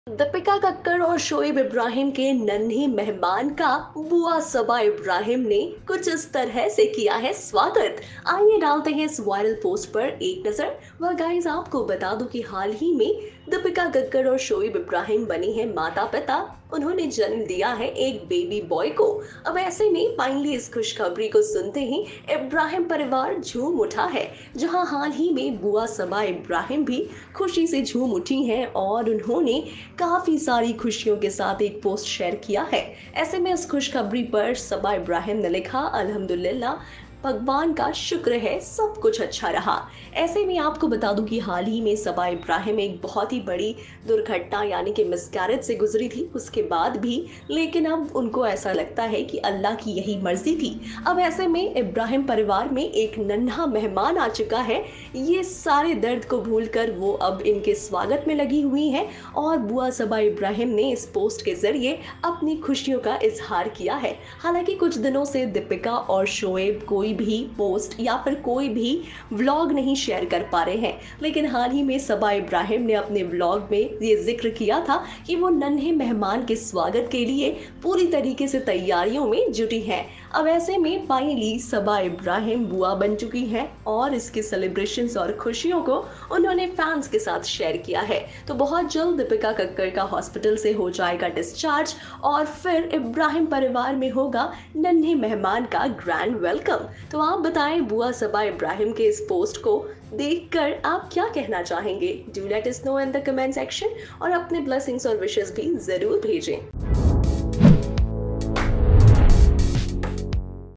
दीपिका कक्कड़ और शोएब इब्राहिम के नन्हे मेहमान का बुआ सबा इब्राहिम ने कुछ इस तरह से किया है स्वागत। आइए डालते हैं इस वायरल पोस्ट पर एक नजर। वह गाइस, आपको बता दूं कि हाल ही में दीपिका कक्कड़ और शोएब इब्राहिम बनी है माता पिता। उन्होंने जन्म दिया है एक बेबी बॉय को। अब ऐसे में फाइनली इस खुशखबरी को सुनते ही इब्राहिम परिवार झूम उठा है, जहां हाल ही में बुआ सबा इब्राहिम भी खुशी से झूम उठी हैं और उन्होंने काफी सारी खुशियों के साथ एक पोस्ट शेयर किया है। ऐसे में इस खुशखबरी पर सबा इब्राहिम ने लिखा, अल्हम्दुलिल्लाह, भगवान का शुक्र है सब कुछ अच्छा रहा। ऐसे में आपको बता दूं कि हाल ही में सबा इब्राहिम एक बहुत ही बड़ी दुर्घटना यानी कि मिसकैरेज से गुजरी थी, उसके बाद भी, लेकिन अब उनको ऐसा लगता है कि अल्लाह की यही मर्जी थी। अब ऐसे में इब्राहिम परिवार में एक नन्हा मेहमान आ चुका है। ये सारे दर्द को भूलकर वो अब इनके स्वागत में लगी हुई है और बुआ सबा इब्राहिम ने इस पोस्ट के जरिए अपनी खुशियों का इजहार किया है। हालांकि कुछ दिनों से दीपिका और शोएब कोई भी पोस्ट या फिर कोई भी व्लॉग नहीं शेयर कर पा रहे हैं, लेकिन हाल ही में सबा इब्राहिम ने अपने व्लॉग में ये जिक्र किया था कि वो नन्हे मेहमान के स्वागत के लिए पूरी तरीके से तैयारियों में जुटी हैं। अब ऐसे में फाइनली सबा इब्राहिम बुआ बन चुकी हैं और इसके सेलिब्रेशंस और खुशियों को उन्होंने फैंस के साथ शेयर किया है। तो बहुत जल्द दीपिका कक्कड़ का हॉस्पिटल से हो जाएगा डिस्चार्ज और फिर इब्राहिम परिवार में होगा नन्हे मेहमान का ग्रैंड वेलकम। तो आप बताएं, बुआ सबा इब्राहिम के इस पोस्ट को देखकर आप क्या कहना चाहेंगे? Do let us know in the comment section और अपने ब्लेसिंग्स और विशेस भी जरूर भेजें।